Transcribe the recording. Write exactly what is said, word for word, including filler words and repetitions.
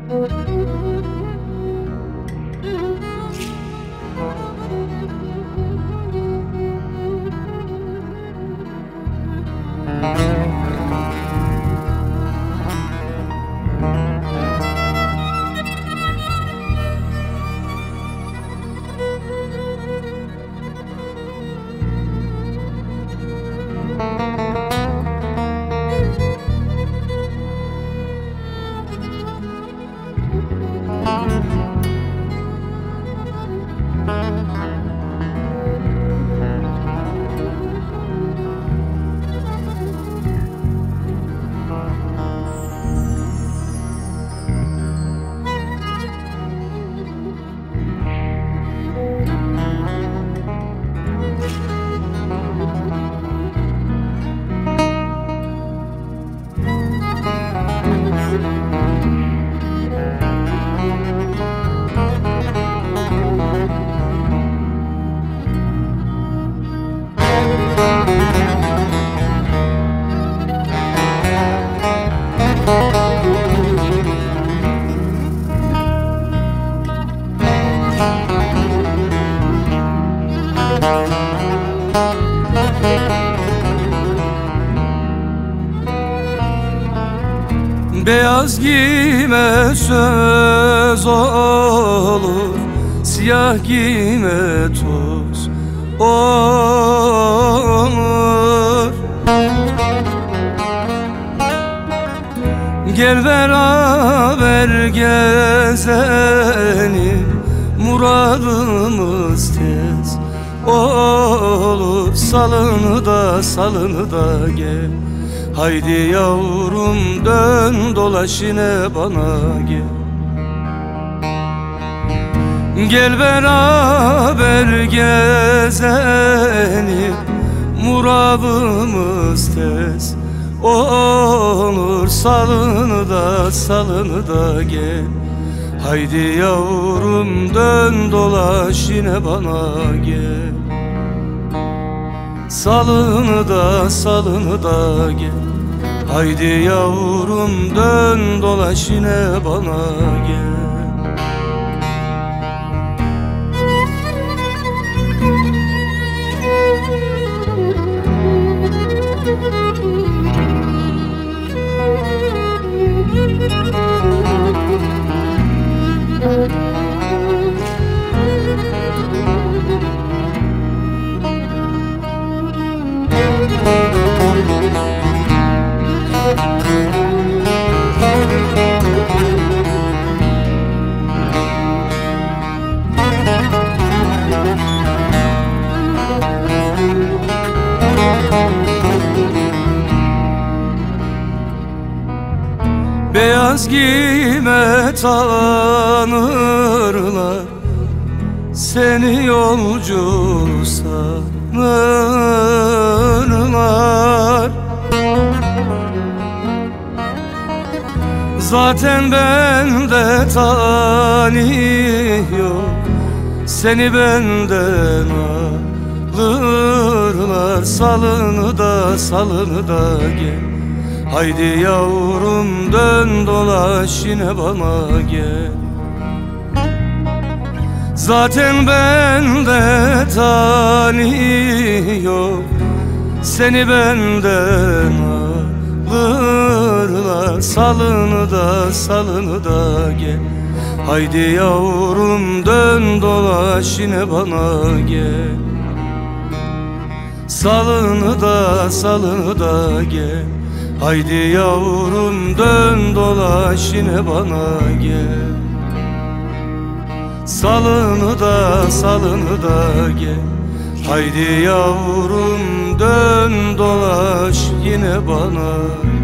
Beyaz giyme söz olur, siyah giyme toz olur. Gel beraber gezelim, muradımız tez olur. Salını da salını da gel, haydi yavrum dön dolaş yine bana gel. Gel beraber gezelim, muradımız tez olur. Salını da salını da gel, haydi yavrum dön dolaş yine bana gel. Salını da salını da gel, haydi yavrum dön dolaş yine bana gel. Beyaz giyme tanırlar, seni yolcu sanırlar. Zaten bende tanıyor, seni benden alırlar. Salını da salını da gel, haydi yavrum dön dolaş yine bana gel. Zaten bende tanıyor, seni benden alırlar. Salını da salını da gel, haydi yavrum dön dolaş yine bana gel. Salını da salını da gel, haydi yavrum dön dolaş yine bana gel. Salını da salını da gel, haydi yavrum dön dolaş yine bana gel.